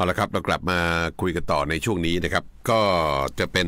เอาละครับเรากลับมาคุยกันต่อในช่วงนี้นะครับก็จะเป็น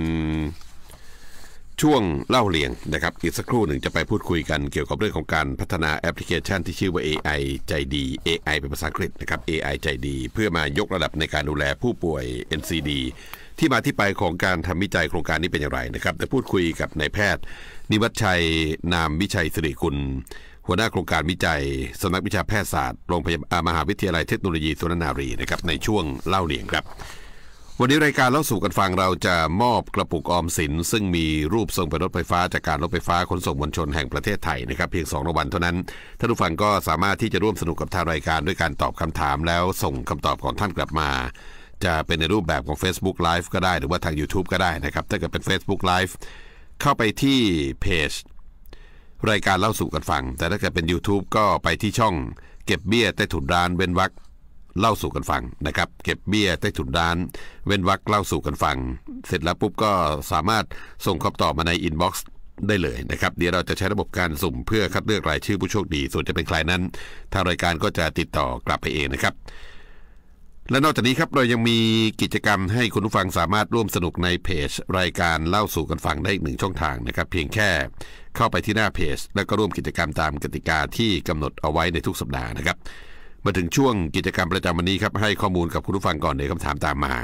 ช่วงเล่าเรียงนะครับอีกสักครู่หนึ่งจะไปพูดคุยกันเกี่ยวกับเรื่องของการพัฒนาแอปพลิเคชันที่ชื่อว่า AI ใจดี AI เป็นภาษาอังกฤษนะครับ AI ใจดีเพื่อมายกระดับในการดูแลผู้ป่วย NCD ที่มาที่ไปของการทำวิจัยโครงการนี้เป็นอย่างไรนะครับจะพูดคุยกับนายแพทย์นิวัฒชัยนามวิชัยสิริกุลหัวหน้าโครงการวิจัยสำนักวิชาแพทยศาสตร์โรงพยาบาลมหาวิทยาลัยเทคโนโลยีสุรนารีนะครับในช่วงเล่าเรียงครับวันนี้รายการเล่าสู่กันฟังเราจะมอบกระปุกออมสินซึ่งมีรูปทรงเป็นรถไฟฟ้าจากการรถไฟฟ้าขนส่งมวลชนแห่งประเทศไทยนะครับเพียง2 รางวัลเท่านั้นท่านผู้ฟังก็สามารถที่จะร่วมสนุกกับทางรายการด้วยการตอบคำถามแล้วส่งคำตอบของท่านกลับมาจะเป็นในรูปแบบของ Facebook Live ก็ได้หรือว่าทาง YouTube ก็ได้นะครับถ้าเกิดเป็น Facebook Live เข้าไปที่เพจรายการเล่าสู่กันฟังแต่ถ้าเกิดเป็น YouTube ก็ไปที่ช่องเก็บเบี้ยใต้ถุนร้านเว้นวรรคเล่าสู่กันฟังนะครับเก็บเบี้ยใต้ถุนร้านเว้นวรรคเล่าสู่กันฟังเสร็จแล้วปุ๊บก็สามารถส่งคำตอบมาในอินบ็อกซ์ได้เลยนะครับเดี๋ยวเราจะใช้ระบบการสุ่มเพื่อคัดเลือกรายชื่อผู้โชคดีส่วนจะเป็นใครนั้นทางรายการก็จะติดต่อกลับไปเองนะครับและนอกจากนี้ครับเรายังมีกิจกรรมให้คุณผู้ฟังสามารถร่วมสนุกในเพจรายการเล่าสู่กันฟังได้อีก1 ช่องทางนะครับเพียงแค่เข้าไปที่หน้าเพจแล้วก็ร่วมกิจกรรมตามกติกาที่กำหนดเอาไว้ในทุกสัปดาห์นะครับมาถึงช่วงกิจกรรมประจำวันนี้ครับให้ข้อมูลกับคุณผู้ฟังก่อนในคำถามตามมา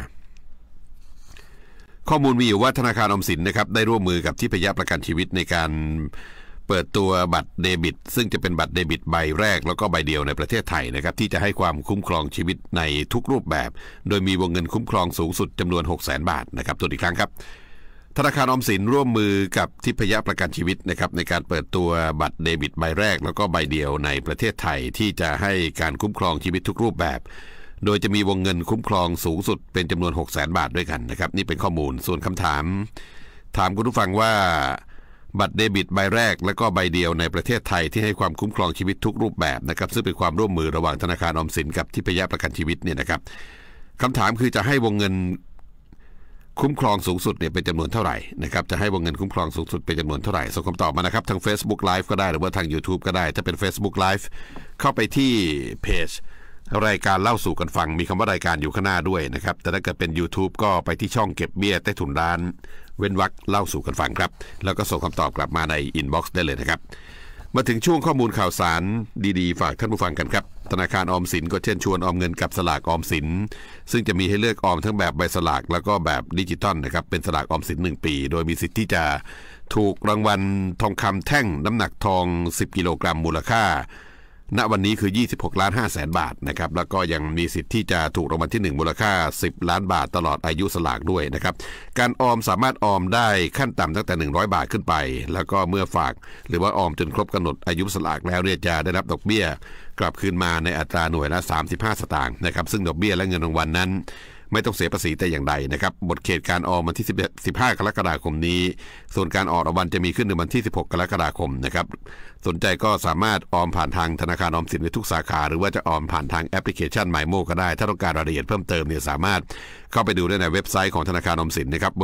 ข้อมูลมีอยู่ว่าธนาคารออมสินนะครับได้ร่วมมือกับทิพยประกันชีวิตในการเปิดตัวบัตรเดบิตซึ่งจะเป็นบัตรเดบิตใบแรกแล้วก็ใบเดียวในประเทศไทยนะครับที่จะให้ความคุ้มครองชีวิตในทุกรูปแบบโดยมีวงเงินคุ้มครองสูงสุดจำนวน 600,000 บาทนะครับตัวอีกครั้งครับธนาคารออมสินร่วมมือกับทิพยประกันชีวิตนะครับในการเปิดตัวบัตรเดบิตใบแรกแล้วก็ใบเดียวในประเทศไทยที่จะให้การคุ้มครองชีวิตทุกรูปแบบโดยจะมีวงเงินคุ้มครองสูงสุดเป็นจำนวน 600,000 บาทด้วยกันนะครับนี่เป็นข้อมูลส่วนคำถามคุณผู้ฟังว่าบัตรเดบิตใบแรกและก็ใบเดียวในประเทศไทยที่ให้ความคุ้มครองชีวิตทุกรูปแบบนะครับซึ่งเป็นความร่วมมือระหว่างธนาคารออมสินกับทิพยประกันชีวิตเนี่ยนะครับคำถามคือจะให้วงเงินคุ้มครองสูงสุดเนี่ยเป็นจำนวนเท่าไหร่นะครับจะให้วงเงินคุ้มครองสูงสุดเป็นจำนวนเท่าไหร่ส่งคำตอบมานะครับทาง Facebook Live ก็ได้หรือว่าทาง YouTube ก็ได้ถ้าเป็น Facebook Live เข้าไปที่เพจรายการเล่าสู่กันฟังมีคำว่ารายการอยู่ข้างหน้าด้วยนะครับแต่ถ้าเกิดเป็น YouTube ก็ไปที่ช่องเก็บเบี้ยใต้ถุนร้านเว้นวรรคเล่าสู่กันฟังครับแล้วก็ส่งคำตอบกลับมาในอินบ็อกซ์ได้เลยนะครับมาถึงช่วงข้อมูลข่าวสารดีๆฝากท่านผู้ฟังกันครับธนาคารออมสินก็เชิญชวนออมเงินกับสลากออมสินซึ่งจะมีให้เลือกออมทั้งแบบใบสลากแล้วก็แบบดิจิตอลนะครับเป็นสลากออมสิน1 ปีโดยมีสิทธิ์ที่จะถูกรางวัลทองคำแท่งน้ำหนักทอง10 กิโลกรัมมูลค่าณวันนี้คือ 26,500,000 บาทนะครับแล้วก็ยังมีสิทธิ์ที่จะถูกรางวัลที่1มูลค่า10 ล้านบาทตลอดอายุสลากด้วยนะครับการออมสามารถออมได้ขั้นต่ำตั้งแต่100 บาทขึ้นไปแล้วก็เมื่อฝากหรือว่าออมจนครบกำหนดอายุสลากแล้วเนี่ยจะได้รับดอกเบี้ยกลับคืนมาในอัตราหน่วยละ35 สตางค์นะครับซึ่งดอกเบี้ยและเงินรางวัลนั้นไม่ต้องเสียภาษีแต่อย่างใดนะครับหมดเขตการออมวันที่15 กรกฎาคมนี้ส่วนการออกรางวัลจะมีขึ้นในวันที่ 16 กรกฎาคมนะครับสนใจก็สามารถออมผ่านทางธนาคารออมสินในทุกสาขาหรือว่าจะออมผ่านทางแอปพลิเคชัน MyMo ก็ได้ถ้าต้องการรายละเอียดเพิ่มเติมเนี่ยสามารถเข้าไปดูได้ในเว็บไซต์ของธนาคารออมสินนะครับ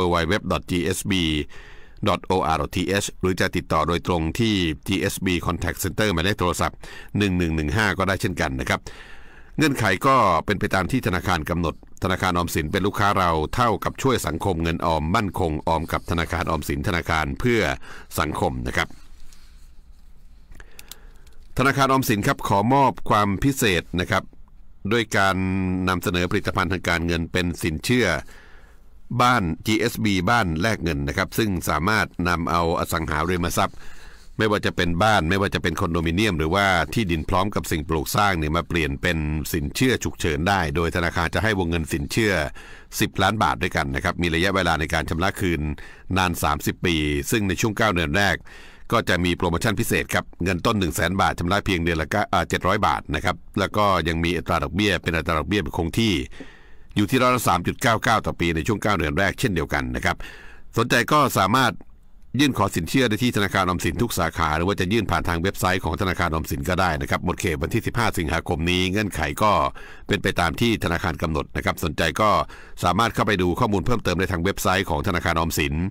www.gsb.or.th หรือจะติดต่อโดยตรงที่ GSB Contact Center หมายเลขโทรศัพท์1115ก็ได้เช่นกันนะครับเงื่อนไขก็เป็นไปตามที่ธนาคารกำหนดธนาคารออมสินเป็นลูกค้าเราเท่ากับช่วยสังคมเงินออมมั่นคงออมกับธนาคารออมสินธนาคารเพื่อสังคมนะครับธนาคารออมสินครับขอมอบความพิเศษนะครับด้วยการนำเสนอผลิตภัณฑ์ทางการเงินเป็นสินเชื่อบ้าน GSB บ้านแลกเงินนะครับซึ่งสามารถนำเอาอสังหาริมทรัพย์ไม่ว่าจะเป็นบ้านไม่ว่าจะเป็นคอนโดมิเนียมหรือว่าที่ดินพร้อมกับสิ่งปลูกสร้างเนี่ยมาเปลี่ยนเป็นสินเชื่อฉุกเฉินได้โดยธนาคารจะให้วงเงินสินเชื่อ10 ล้านบาทด้วยกันนะครับมีระยะเวลาในการชำระคืนนาน30 ปีซึ่งในช่วง9 เดือนแรกก็จะมีโปรโมชั่นพิเศษครับเงินต้น 100,000 บาทชำระเพียงเดือนละ700 บาทนะครับแล้วก็ยังมีอัตราดอกเบี้ยเป็นอัตราดอกเบี้ยคงที่อยู่ที่3.99%ต่อปีในช่วง9 เดือนแรกเช่นเดียวกันนะครับสนใจก็สามารถยื่นขอสินเชื่อได้ที่ธนาคารออมสินทุกสาขาหรือว่าจะยื่นผ่านทางเว็บไซต์ของธนาคารออมสินก็ได้นะครับหมดเขตวันที่15สิงหาคมนี้เงื่อนไขก็เป็นไปตามที่ธนาคารกำหนดนะครับสนใจก็สามารถเข้าไปดูข้อมูลเพิ่มเติมได้ทางเว็บไซต์ของธนาคารออมสิน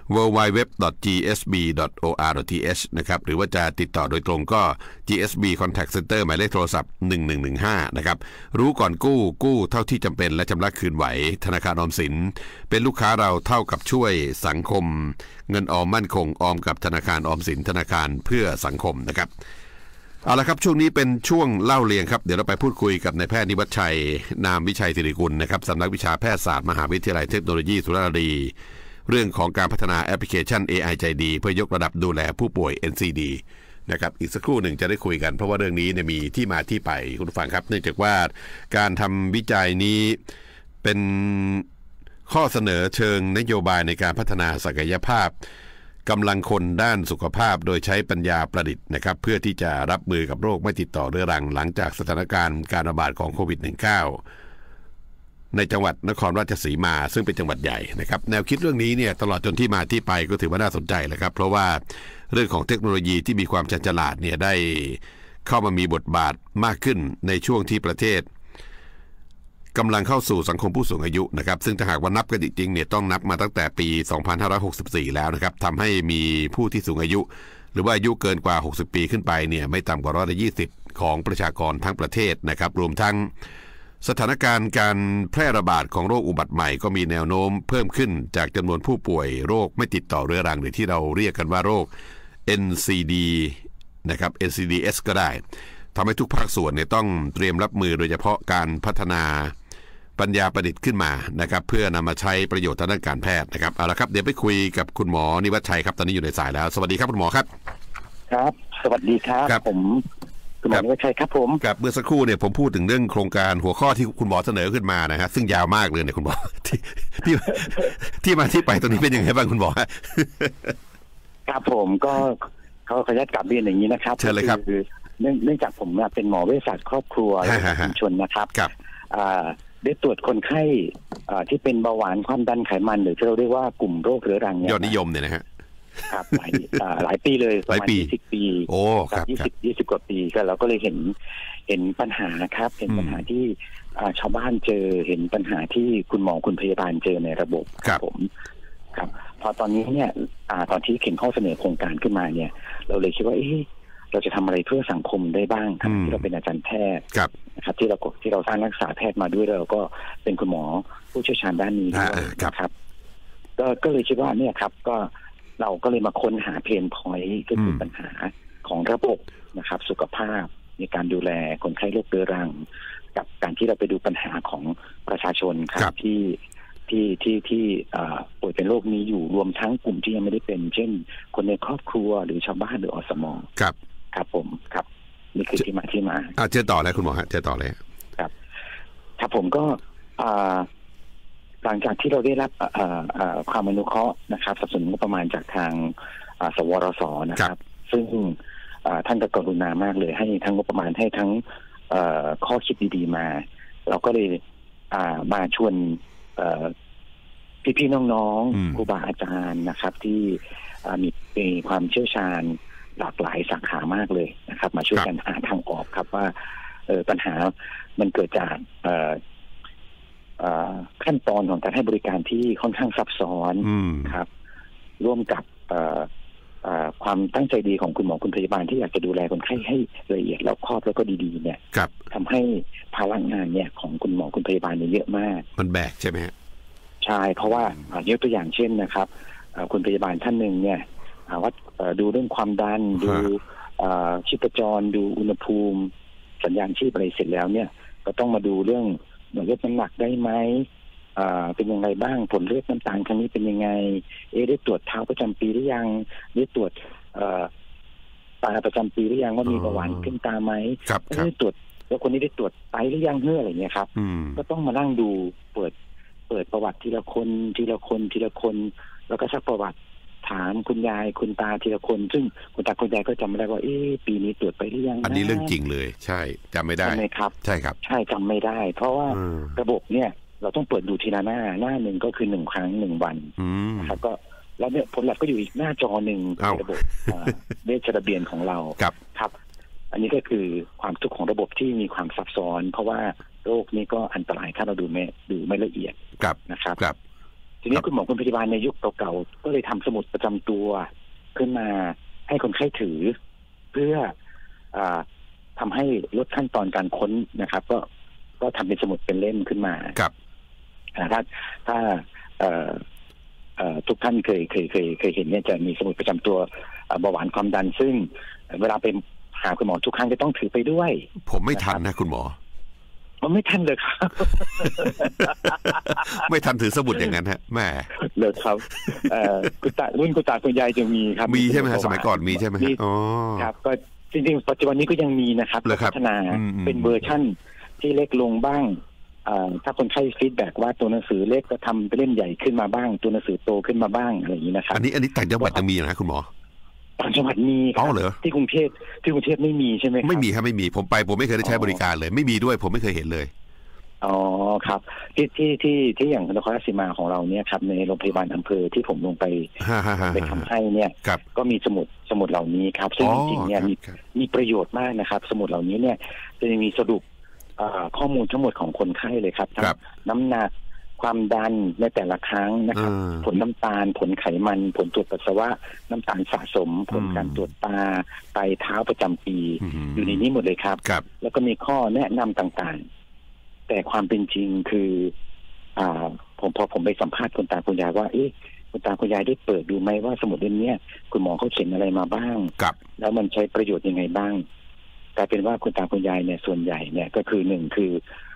www.gsb.or.th นะครับหรือว่าจะติดต่อโดยตรงก็ GSB Contact Center หมายเลขโทรศัพท์1115นะครับรู้ก่อนกู้เท่าที่จำเป็นและชำระคืนไหวธนาคารออมสินเป็นลูกค้าเราเท่ากับช่วยสังคมเงินออมมั่นคงออมกับธนาคารออมสินธนาคารเพื่อสังคมนะครับเอาละครับช่วงนี้เป็นช่วงเล่าเรียงครับเดี๋ยวเราไปพูดคุยกับนายแพทย์นิวัฒชัยนามวิชัยศิริกุลนะครับสำนักวิชาแพทยศาสตร์มหาวิทยาลัยเทคโนโลยีสุราษฎร์ธานีเรื่องของการพัฒนาแอปพลิเคชัน AI ใจดีเพื่อยกระดับดูแลผู้ป่วย NCD นะครับอีกสักครู่หนึ่งจะได้คุยกันเพราะว่าเรื่องนี้เนี่ยมีที่มาที่ไปคุณผู้ฟังครับเนื่องจากว่าการทำวิจัยนี้เป็นข้อเสนอเชิงนโยบายในการพัฒนาศักยภาพกำลังคนด้านสุขภาพโดยใช้ปัญญาประดิษฐ์นะครับเพื่อที่จะรับมือกับโรคไม่ติดต่อเรื้อรังหลังจากสถานการณ์การระบาดของโควิด -19 ในจังหวัดนครราชสีมาซึ่งเป็นจังหวัดใหญ่นะครับแนวคิดเรื่องนี้เนี่ยตลอดจนที่มาที่ไปก็ถือว่าน่าสนใจเลยครับเพราะว่าเรื่องของเทคโนโลยีที่มีความชันฉลาดเนี่ยได้เข้ามามีบทบาทมากขึ้นในช่วงที่ประเทศกำลังเข้าสู่สังคมผู้สูงอายุนะครับซึ่งถ้าหากว่านับกันจริงๆเนี่ยต้องนับมาตั้งแต่ปี 2564 แล้วนะครับทำให้มีผู้ที่สูงอายุหรือว่าอายุเกินกว่า 60 ปีขึ้นไปเนี่ยไม่ต่ำกว่า120ของประชากรทั้งประเทศนะครับรวมทั้งสถานการณ์การแพร่ระบาดของโรคอุบัติใหม่ก็มีแนวโน้มเพิ่มขึ้นจากจำนวนผู้ป่วยโรคไม่ติดต่อเรื้อรังหรือที่เราเรียกกันว่าโรค NCD นะครับ NCDs ก็ได้ทำให้ทุกภาคส่วนเนี่ยต้องเตรียมรับมือโดยเฉพาะการพัฒนาปัญญาประดิษฐ์ขึ้นมานะครับเพื่อนำมาใช้ประโยชน์ทางด้านการแพทย์นะครับเอาละครับเดี๋ยวไปคุยกับคุณหมอนิวัฒชัยครับตอนนี้อยู่ในสายแล้วสวัสดีครับคุณหมอครับครับสวัสดีครับผมคุณหมอนิวัฒชัยครับผมครับเมื่อสักครู่เนี่ยผมพูดถึงเรื่องโครงการหัวข้อที่คุณหมอเสนอขึ้นมานะฮะซึ่งยาวมากเลยเนี่ยคุณหมอที่มาที่ไปตรงนี้เป็นยังไงบ้างคุณหมอครับผมก็เขาขออนุญาตกลับเรียนอย่างนี้นะครับเชิญเลยครับเนื่องจากผมเป็นหมอเวชศาสตร์ครอบครัวและชุมชนนะครับได้ตรวจคนไข้ที่เป็นเบาหวานความดันไขมันหรือที่เราเรียกว่ากลุ่มโรคเรื้อรังยอดนิยมเนี่ยนะฮะครับหลายปีเลยประมาณ20 ปีโอ้ครับ 20 กว่าปีก็เราก็เลยเห็นปัญหาครับเห็นปัญหาที่ชาวบ้านเจอเห็นปัญหาที่คุณหมอคุณพยาบาลเจอในระบบครับผมครับพอตอนนี้เนี่ยตอนที่เขียนข้อเสนอโครงการขึ้นมาเนี่ยเราเลยคิดว่าเราจะทำอะไรเพื่อสังคมได้บ้างทั้งที่เราเป็นอาจารย์แพทย์นะครับที่เราสร้างนักศึกษาแพทย์มาด้วยเราก็เป็นคุณหมอผู้เชี่ยวชาญด้านนี้ด้วยนะครับก็เลยคิดว่าเนี่ยครับก็เราก็เลยมาค้นหาเพนพอยต์ก็คือปัญหาของระบบนะครับสุขภาพในการดูแลคนไข้โรคเรื้อรังกับการที่เราไปดูปัญหาของประชาชนครับที่ป่วยเป็นโรคนี้อยู่รวมทั้งกลุ่มที่ยังไม่ได้เป็นเช่นคนในครอบครัวหรือชาวบ้านหรืออสม.ครับผมครับนี่คือที่มาเชิญต่อเลยคุณหมอฮะเชิญต่อเลยครับผมก็หลังจากที่เราได้รับความอนุเคราะห์นะครับสนับสนุนงบประมาณจากทางสวรสนะครับซึ่งท่านก็กรุณามากเลยให้ทั้งงบประมาณให้ทั้งข้อคิดดีๆมาเราก็เลยมาชวนพี่ๆน้องๆครูบาอาจารย์นะครับที่มีความเชี่ยวชาญหลากหลายสาขามากเลยนะครับมาช่วยกันหาทางออกครับว่าปัญหามันเกิดจากขั้นตอนของการให้บริการที่ค่อนข้างซับซ้อนครับร่วมกับความตั้งใจดีของคุณหมอคุณพยาบาลที่อยากจะดูแลคนไข้ให้ละเอียดรอบคอบแล้วก็ดีๆเนี่ยทำให้ภาระงานเนี่ยของคุณหมอคุณพยาบาลเนี่ยเยอะมากมันแบกใช่ไหมใช่เพราะว่ายกตัวอย่างเช่นนะครับคุณพยาบาลท่านหนึ่งเนี่ยวัดดูเรื่องความดันดูชีพจรดูอุณหภูมิสัญญาณชีพอะไรเสร็จแล้วเนี่ยก็ต้องมาดูเรื่องลดน้ำหนักได้ไหมเป็นยังไงบ้างผลเลือดน้ำตาลครั้งนี้เป็นยังไงได้ตรวจเท้าประจำปีหรือยังได้ตรวจตาประจำปีหรือยังว่ามีเบาหวานขึ้นตาไหมได้ตรวจแล้วคนนี้ได้ตรวจไตหรือยังอะไรเงี้ยครับก็ต้องมานั่งดูเปิดประวัติทีละคนแล้วก็ซักประวัติถามคุณยายคุณตาทีละคนซึ่งคุณตาคุณยายก็จำไม่ได้ว่าปีนี้ตรวจไปหรือยังอันนี้เรื่องจริงเลยใช่จำไม่ได้ใช่ไหมครับใช่ครับใช่จำไม่ได้เพราะว่าระบบเนี่ยเราต้องเปิดดูทีละหน้าหนึ่งก็คือ1 ครั้ง1 วันนะครับก็แล้วเนี่ยผลลัพธ์ก็อยู่อีกหน้าจอหนึ่งในระบบเวชระเบียนของเราครับอันนี้ก็คือความทุกข์ของระบบที่มีความซับซ้อนเพราะว่าโรคนี้ก็อันตรายถ้าเราดูไม่ละเอียดนะครับทีนี้คุณหมอคุณพยาบาลในยุคเก่าๆก็เลยทำสมุดประจำตัวขึ้นมาให้คนไข้ถือเพื่อทำให้ลดขั้นตอนการค้นนะครับก็ทำเป็นสมุดเป็นเล่มขึ้นมาถ้าทุกท่านเคยเห็นเนี่ยจะมีสมุดประจำตัวเบาหวานความดันซึ่งเวลาไปหาคุณหมอทุกครั้งจะต้องถือไปด้วยผมไม่ทันนะคุณหมอไม่ทันเลยครับไม่ทันถือสมุดอย่างนั้นฮะแม่เลยครับคุณตารุ่นคุณตาคุณยายจะมีครับมีใช่ไหมฮะสมัยก่อนมีใช่ไหมอ๋อครับก็จริงๆปัจจุบันนี้ก็ยังมีนะครับพัฒนาเป็นเวอร์ชั่นที่เล็กลงบ้างถ้าคนไข้ฟีดแบ็กว่าตัวหนังสือเล็กก็ทำเป็นเล่มใหญ่ขึ้นมาบ้างตัวหนังสือโตขึ้นมาบ้างอะไรอย่างนี้นะครับอันนี้ต่างจังหวัดยังมีนะคุณหมอต่างจังหวัดมีครับที่กรุงเทพไม่มีใช่ไหมครับไม่มีครับไม่มีผมไม่เคยได้ใช้บริการเลยไม่มีด้วยผมไม่เคยเห็นเลยอ๋อครับที่อย่างนครราชสีมาของเราเนี่ยครับในโรงพยาบาลอำเภอที่ผมลงไปทำให้เนี่ยก็มีสมุดเหล่านี้ครับซึ่งจริงๆเนี่ยมีประโยชน์มากนะครับสมุดเหล่านี้เนี่ยจะมีสรุปข้อมูลทั้งหมดของคนไข้เลยครับทั้งน้ำหนักความดันในแต่ละครั้งนะครับผลน้ำตาลผลไขมันผลตรวจปัสสาวะน้ำตาลสะสมผลการตรวจตาไตเท้าประจำปีอยู่ในนี้หมดเลยครับแล้วก็มีข้อแนะนำต่างๆแต่ความเป็นจริงคือพอผมไปสัมภาษณ์คุณตาคุณยายว่าคุณตาคุณยายได้เปิดดูไหมว่าสมุดเล่มนี้คุณหมอเขาเขียนอะไรมาบ้างแล้วมันใช้ประโยชน์ยังไงบ้างกลายเป็นว่าคุณตาคุณยายเนี่ยส่วนใหญ่เนี่ยก็คือหนึ่งคือ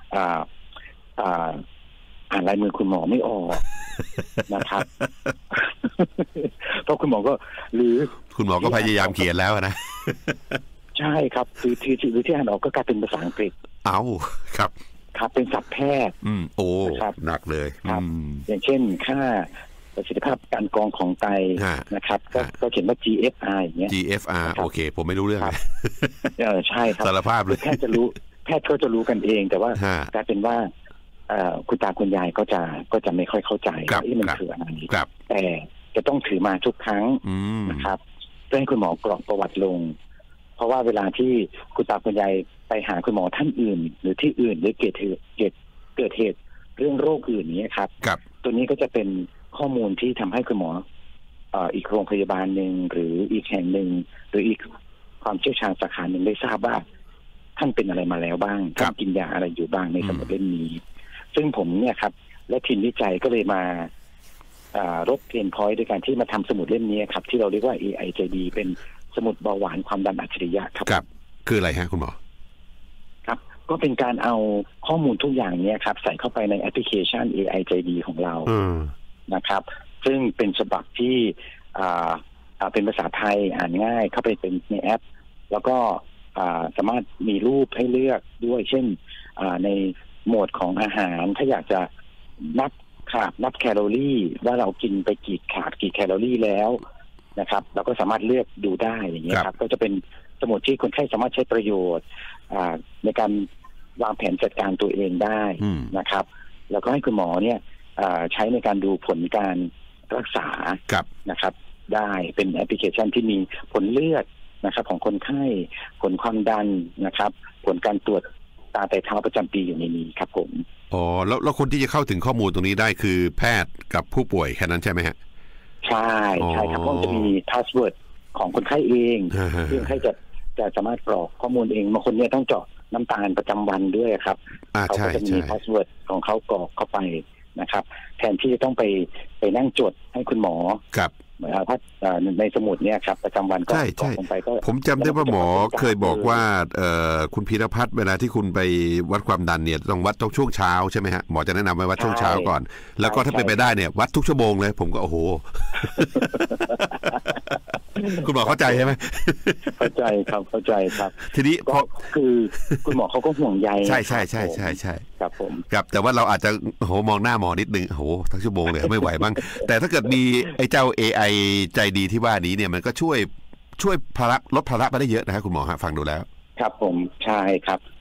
อ่านลายมือคุณหมอไม่ออกนะครับเพราะคุณหมอก็หรือคุณหมอก็พยายามเขียนแล้วนะใช่ครับคือที่อ่านออกก็กลายเป็นภาษาอังกฤษครับเป็นศัพท์แพทย์โอ้หนักเลยครับอย่างเช่นค่าประสิทธิภาพการกรองของไตนะครับก็เขียนว่า GFR อย่างเงี้ย GFR โอเคผมไม่รู้เรื่องใช่ครับสารภาพเลยแพทย์ก็จะรู้กันเองแต่ว่ากลายเป็นว่าคุณตาคุณยายก็จะไม่ค่อยเข้าใจว่ามันคืออะไรแต่จะต้องถือมาทุกครั้งนะครับเพื่อให้คุณหมอกรอกประวัติลงเพราะว่าเวลาที่คุณตาคุณยายไปหาคุณหมอท่านอื่นหรือที่อื่นหรือเกิดเหตุเรื่องโรคอื่นนี้ครับตัวนี้ก็จะเป็นข้อมูลที่ทำให้คุณหมออีกโรงพยาบาลหนึ่งหรืออีกแห่งหนึ่งหรืออีกความเชี่ยวชาญสาขาหนึ่งได้ทราบว่าท่านเป็นอะไรมาแล้วบ้างท่านกินยาอะไรอยู่บ้างในสมุดเล่มนี้ซึ่งผมเนี่ยครับและทีมวิจัยก็เลยมาลดเพนพอยต์ด้วยการที่มาทำสมุดเล่มนี้ครับที่เราเรียกว่า AIJD เป็นสมุดเบาหวานความดันอัจฉริยะครับคืออะไรฮะคุณหมอครับก็เป็นการเอาข้อมูลทุกอย่างเนี่ยครับใส่เข้าไปในแอปพลิเคชัน AIJD ของเรานะครับซึ่งเป็นฉบับที่เป็นภาษาไทยอ่านง่ายเข้าไปเป็นในแอปแล้วก็สามารถมีรูปให้เลือกด้วยเช่นในโหมดของอาหารถ้าอยากจะนับแคลอรี่ว่าเรากินไปกี่แคลอรี่แล้วนะครับเราก็สามารถเลือกดูได้อย่างเงี้ยครับก็จะเป็นสมุดที่คนไข้สามารถใช้ประโยชน์ในการวางแผนจัดการตัวเองได้นะครับแล้วก็ให้คุณหมอเนี่ยใช้ในการดูผลการรักษานะครับได้เป็นแอปพลิเคชันที่มีผลเลือดนะครับของคนไข้ผลความดันนะครับผลการตรวจตาไตเท้าประจำปีอยู่ในนี้ครับผมอ๋อแล้วคนที่จะเข้าถึงข้อมูลตรงนี้ได้คือแพทย์กับผู้ป่วยแค่นั้นใช่ไหมฮะใช่ครับเพราะจะมีพาสเวิร์ดของคนไข้เองที่คนไข้จะสามารถกรอกข้อมูลเองบางคนเนี่ยต้องเจาะน้ำตาลประจำวันด้วยครับเขาก็จะมีพาสเวิร์ดของเขากรอกเข้าไปนะครับแทนที่จะต้องไปนั่งจดให้คุณหมอถ้าในสมุดเนี่ยครับประจำวันก็ใช่ผมจำได้ว่าหมอเคยบอกว่าคุณพีรพัฒน์เวลาที่คุณไปวัดความดันเนี่ยต้องวัดช่วงเช้าใช่ไหมฮะหมอจะแนะนำไว้วัดช่วงเช้าก่อนแล้วก็ถ้าไปได้เนี่ยวัดทุกชั่วโมงเลยผมก็โอ้โหคุณหมอเข้าใจใช่ไหมเข้าใจครับทีนี้ก็คือคุณหมอเขาก็ห่วงใยใช่ครับผมครับแต่ว่าเราอาจจะโอ้โหมองหน้าหมอนิดนึงโอ้โหทั้งชั่วโมงเลยไม่ไหวบ้างแต่ถ้าเกิดมีไอ้เจ้า AI ใจดีที่ว่านี้เนี่ยมันก็ช่วยภาระลดภาระไปได้เยอะนะครับคุณหมอฮะฟังดูแล้วครับผมใช่ครับ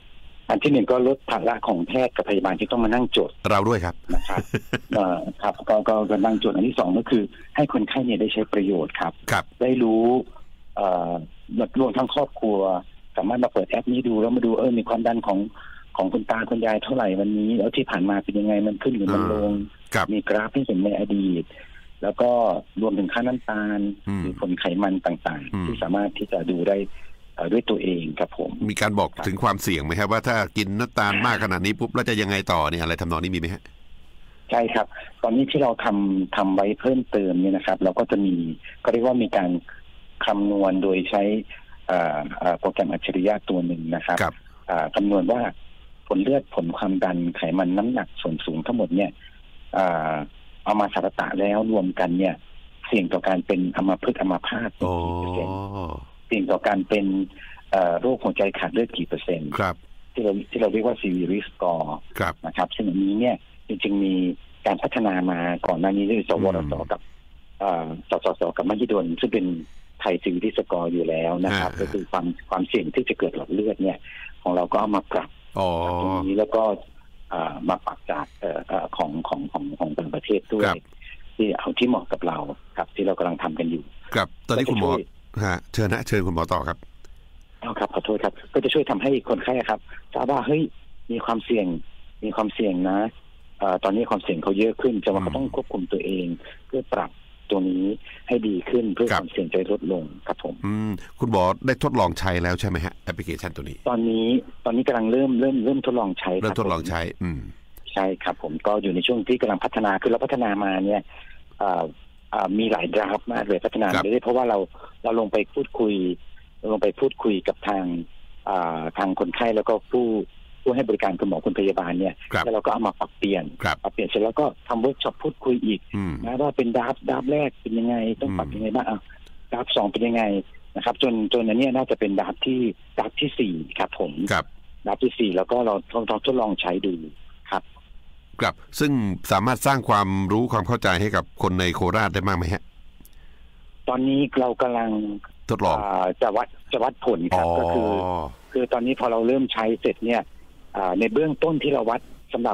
อันที่หนึ่งก็ลดภาระของแพทย์กับพยาบาลที่ต้องมานั่งจดเราด้วยครับนะครับครับก็นั่งจดอันที่สองก็คือให้คนไข้เนี่ยได้ใช้ประโยชน์ครับได้รู้รวมทั้งครอบครัวสามารถมาเปิดแอปนี้ดูแล้วมาดูมีความดันของคุณตาคุณยายเท่าไหร่วันนี้แล้วที่ผ่านมาเป็นยังไงมันขึ้นหรือมันลงมีกราฟที่เห็นในอดีตแล้วก็รวมถึงค่าน้ำตาลหรือผลไขมันต่างๆที่สามารถที่จะดูได้ด้วยตัวเองครับผมมีการบอกถึงความเสี่ยงไหมครับว่าถ้ากินน้ำตาลมากขนาดนี้ปุ๊บแล้วจะยังไงต่อเนี่ยอะไรทำนองนี้มีไหมฮะใช่ครับตอนนี้ที่เราทำไว้เพิ่มเติมเนี่ยนะครับเราก็จะมีก็เรียกว่ามีการคำนวณโดยใช้โปรแกรมอัจฉริยะตัวหนึ่งนะครับคำนวณว่าผลเลือดผลความดันไขมันน้ำหนักส่วนสูงทั้งหมดเนี่ยเอามาสารตะแล้วรวมกันเนี่ยเสี่ยงต่อการเป็นอัมพฤกษ์อัมพาตกี่เปอร์เซ็นต์เสี่ยงต่อการเป็นโรคหัวใจขาดเลือดกี่เปอร์เซ็นต์ที่เราเรียกว่า CV risk score นะครับซึ่งอันนี้เนี่ยจริงๆมีการพัฒนามาก่อนหน้านี้ด้วยสวรสกับสสกับมหิดลซึ่งเป็นไทย CV risk score อยู่แล้วนะครับก็คือความเสี่ยงที่จะเกิดหลอดเลือดเนี่ยของเราก็เอามาปรับตรงนี้แล้วก็มาปรับจากของต่างประเทศด้วยที่เอาที่เหมาะกับเราครับที่เรากำลังทำกันอยู่ครับตอนนี้คุณหมอเชิญคุณหมอต่อครับครับขอโทษครับก็จะช่วยทำให้คนไข้ครับทราบว่าเฮ้ยมีความเสี่ยงนะตอนนี้ความเสี่ยงเขาเยอะขึ้นจะว่าเขาต้องควบคุมตัวเองเพื่อปรับตัวนี้ให้ดีขึ้นเพื่อความเสี่ยงจะลดลงครับผมคุณหมอได้ทดลองใช้แล้วใช่ไหมฮะแอปพลิเคชันตัวนี้ตอนนี้กำลังเริ่มทดลองใช้เริ่มทดลองใช้ใช่ครับผมก็อยู่ในช่วงที่กำลังพัฒนาคือเราพัฒนามาเนี่ยมีหลายดราฟมากเลยพัฒนาเรื่อยๆเพราะว่าเราลงไปพูดคุยกับทางคนไข้แล้วก็ผู้ให้บริการคุณหมอคุณพยาบาลเนี่ยแล้วเราก็เอามาปรับเปลี่ยนเสร็จแล้วก็ทำเวิร์กช็อปพูดคุยอีกนะว่าเป็นดราฟแรกเป็นยังไงต้องปรับยังไงบ้างดราฟ2เป็นยังไงนะครับจนอันนี้น่าจะเป็นดราฟที่4ครับผมดราฟที่4แล้วก็เราทดลองใช้ดูครับซึ่งสามารถสร้างความรู้ความเข้าใจให้กับคนในโคราชได้มากไหมฮะตอนนี้เรากำลังทดลองจะวัดผลครับก็คือตอนนี้พอเราเริ่มใช้เสร็จเนี่ยในเบื้องต้นที่เราวัดสำหรับ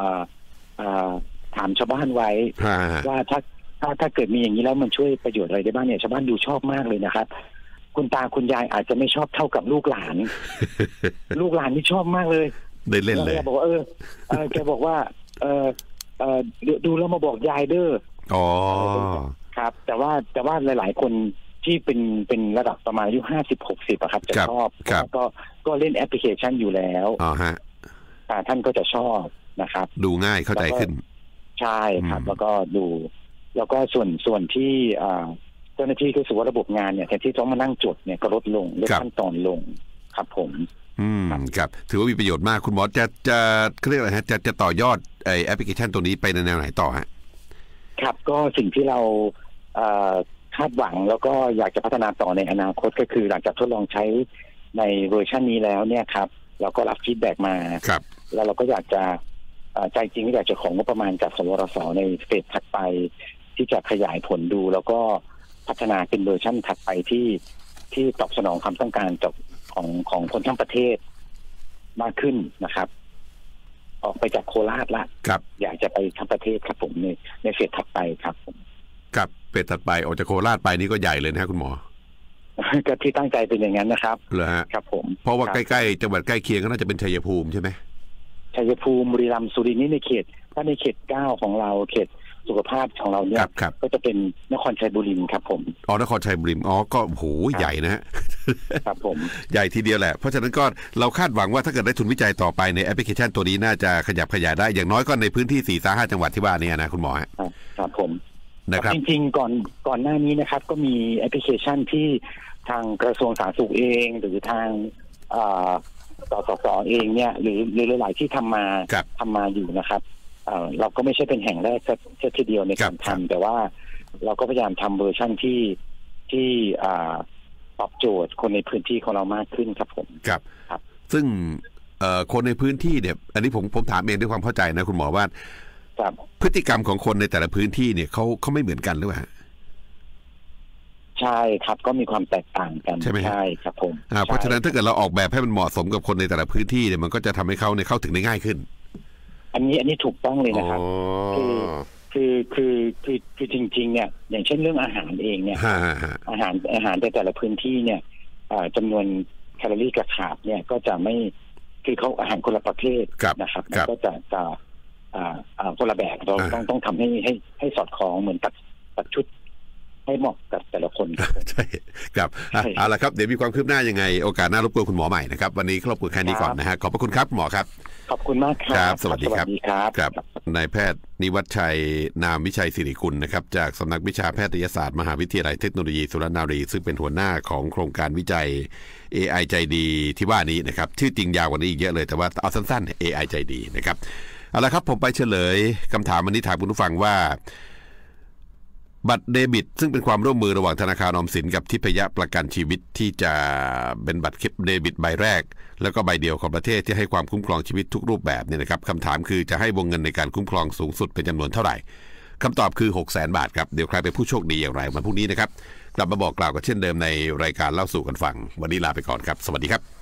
ถามชาวบ้านไว้ว่าถ้าเกิดมีอย่างนี้แล้วมันช่วยประโยชน์อะไรได้บ้างเนี่ยชาวบ้านดูชอบมากเลยนะครับคุณตาคุณยายอาจจะไม่ชอบเท่ากับลูกหลาน ลูกหลานนี่ชอบมากเลยได้เล่นเลยแกบอกว่าแกบอกว่าดูแล้วมาบอกยายเด้อครับแต่ว่าหลายๆคนที่เป็นระดับประมาณอายุ50-60อะครับจะชอบก็เล่นแอปพลิเคชันอยู่แล้วท่านก็จะชอบนะครับดูง่ายเข้าใจขึ้นใช่ครับแล้วก็ดูแล้วก็ส่วนที่เจ้าหน้าที่รู้สึกว่าระบบงานเนี่ยแทนที่ต้องมานั่งจดเนี่ยก็ลดขั้นตอนลงครับผมครับถือว่ามีประโยชน์มากคุณหมอจะเรียกอะไรฮะจะต่อยอดแอปพลิเคชันตัวนี้ไปในแนวไหนต่อฮะครับก็สิ่งที่เราคาดหวังแล้วก็อยากจะพัฒนาต่อในอนาคตก็คือหลังจากทดลองใช้ในเวอร์ชันนี้แล้วเนี่ยครับเราก็รับฟีดแบ็กมาแล้วเราก็อยากจะใจจริงก็อยากจะของงบประมาณจากสวรสในเฟสถัดไปที่จะขยายผลดูแล้วก็พัฒนาเป็นเวอร์ชันถัดไปที่ตอบสนองความต้องการของคนทั้งประเทศมากขึ้นนะครับออกไปจากโคราชละอยากจะไปทั้งประเทศครับผมในเฟสถัดไปครับผมครับเฟสถัดไปออกจากโคราชไปนี่ก็ใหญ่เลยนะคุณหมอก็ที่ตั้งใจเป็นอย่างนั้นนะครับเหรอฮะครับผมเพราะว่าใกล้ๆจังหวัดใกล้เคียงก็น่าจะเป็นชัยภูมิใช่ไหมชัยภูมิบุรีรัมย์สุรินทร์นี่ในเขตถ้าในเขต9ของเราเขตสุขภาพของเราเนี่ยก็จะเป็นนครชัยบุรีครับผมนครชัยบุรีก็โหใหญ่นะฮะครับผมใหญ่ทีเดียวแหละเพราะฉะนั้นก็เราคาดหวังว่าถ้าเกิดได้ทุนวิจัยต่อไปในแอปพลิเคชันตัวนี้น่าจะขยับขยายได้อย่างน้อยก็ในพื้นที่ 4-5 จังหวัดที่ว่านี้นะคุณหมอครับผมนะครับจริงๆก่อนหน้านี้นะครับก็มีแอปพลิเคชันที่ทางกระทรวงสาธารณสุขเองหรือทางสสเองเนี่ยหรือหลายๆที่ทำมาอยู่นะครับเราก็ไม่ใช่เป็นแห่งแรกแค่ทีเดียวในการทำแต่ว่าเราก็พยายามทำเวอร์ชันที่ตอบโจทย์คนในพื้นที่ของเรามากขึ้นครับผมครับซึ่งคนในพื้นที่เนี่ยอันนี้ผมถามเองด้วยความเข้าใจนะคุณหมอว่าพฤติกรรมของคนในแต่ละพื้นที่เนี่ยเขาไม่เหมือนกันหรือเปล่าใช่ครับก็มีความแตกต่างกันใช่ไหมใช่ครับผมเพราะฉะนั้นถ้าเกิดเราออกแบบให้มันเหมาะสมกับคนในแต่ละพื้นที่เนี่ยมันก็จะทำให้เขาเนี่ยเข้าถึงได้ง่ายขึ้นอันนี้ถูกต้องเลยนะครับคือจริงๆเนี่ยอย่างเช่นเรื่องอาหารเองเนี่ยอาหารแต่ละพื้นที่เนี่ยจำนวนแคลอรี่กระขาบเนี่ยก็จะไม่คือเขาอาหารคนละประเภทนะครับมันก็จะคนละแบบเราต้องทำให้สอดคล้องเหมือนตัดชุดให้เหมาะกับแต่ละคนใช่ครับเอาละครับเดี๋ยวมีความคืบหน้ายังไงโอกาสหน้ารบกวนคุณหมอใหม่นะครับวันนี้ครอบครัวแค่นี้ก่อนนะฮะขอบพระคุณครับหมอครับขอบคุณมากครับสวัสดีครับครับนายแพทย์นิวัฒชัยนามวิชัยศิริกุลนะครับจากสำนักวิชาแพทยศาสตร์มหาวิทยาลัยเทคโนโลยีสุรนารีซึ่งเป็นหัวหน้าของโครงการวิจัย AI ใจดีที่ว่านี้นะครับชื่อจริงยาวกว่านี้อีกเยอะเลยแต่ว่าเอาสั้นๆ AI ใจดีนะครับเอาละครับผมไปเฉลยคำถามวันนี้ถามคุณผู้ฟังว่าบัตรเดบิตซึ่งเป็นความร่วมมือระหว่างธนาคารออมสินกับทิพยประกันชีวิตที่จะเป็นบัตรเดบิตใบแรกแล้วก็ใบเดียวของประเทศที่ให้ความคุ้มครองชีวิตทุกรูปแบบเนี่ยนะครับคำถามคือจะให้วงเงินในการคุ้มครองสูงสุดเป็นจำนวนเท่าไหร่คำตอบคือ 600,000 บาทครับเดี๋ยวใครเป็นผู้โชคดีอย่างไรวันพรุ่งนี้นะครับกลับมาบอกกล่าวกันเช่นเดิมในรายการเล่าสู่กันฟังวันนี้ลาไปก่อนครับสวัสดีครับ